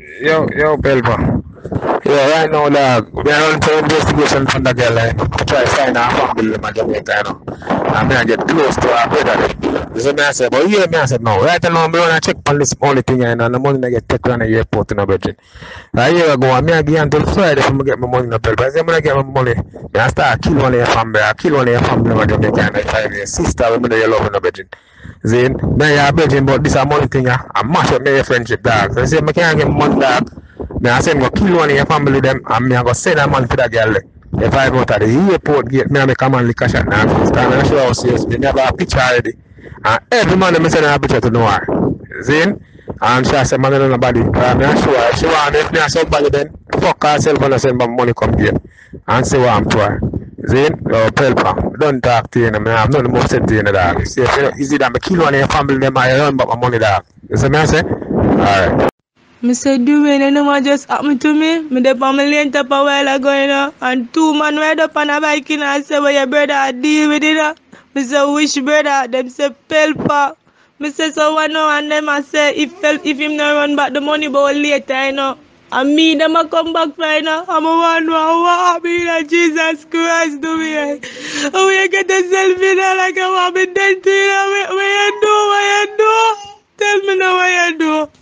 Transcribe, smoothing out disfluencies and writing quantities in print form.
Yo, Pelpa. Yeah, right now, dog, we are running for investigation from the girl, to try to find our family in Jamaica, And me I get close to our brother. So me I say, but yeah, me I said, no, right now, me want to check on this only thing, and the money I get taken on the airport in a budget. A year ago, I me I give until Friday for me get my money in the Pelpa. I say, when I get my money, me I start kill one of your family, I kill one of your family in Jamaica, and I 5 years. Sister, we me love in the budget. Zane, me ya betting but this a money thing I mash up my friendship dog. So I say me can't get money dog. Me I say me go kill one of your family them and me I go send a man for that girl. If I go to the airport gate, me I make a man lick a shot now. Stand and show us yes, me have a picture already. And every man me send a picture to know her. Zane, and she say man don't nobody. Me I show her. She want if me I somebody then fuck herself and send my money come here and see what I'm to her. Zane, Pelpa, don't talk to you, man. I have nothing more said to you, dog. See, if you is it that I kill one of your family, them I run back my money, dog. You see me, I say? Alright. Me say doing and what just happened to me. Me the family end up a while ago, and two man ride up on a bike and say where your brother deal with it. Me say which brother? Them say Pelpa. Me say so one now and them I say if him not run back the money but later, And me them a come back for I'm a one what happened Jesus Christ do me. Oh you get yourself in like I'm dead to you. What you do? Tell me now what you do.